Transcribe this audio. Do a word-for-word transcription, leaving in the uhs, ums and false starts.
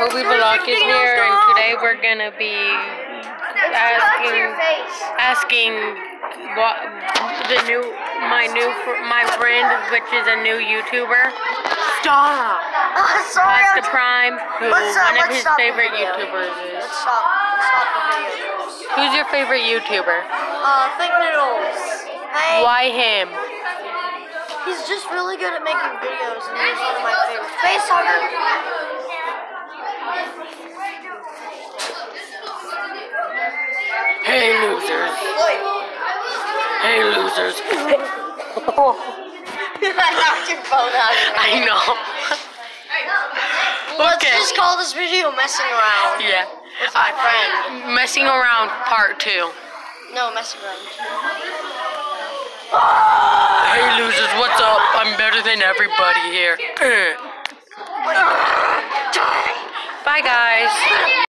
Kobe Vlog is here, and today we're gonna be asking asking what the new my new my friend, which is a new YouTuber. Stop. Uh, sorry. Pasta Prime, who let's, uh, one of let's his favorite YouTubers is. Let's stop. Let's stop the video. Who's your favorite YouTuber? Uh, Fake Noodles. Hey. Why him? He's just really good at making videos, and he's one of my favorites. Face hugger. Hey losers! Hey losers! I knocked your phone out. I know. Let's Okay. just call this video messing around. Yeah. With my friend. Messing around part two. No, messing around. Hey losers, what's up? I'm better than everybody here. Bye guys.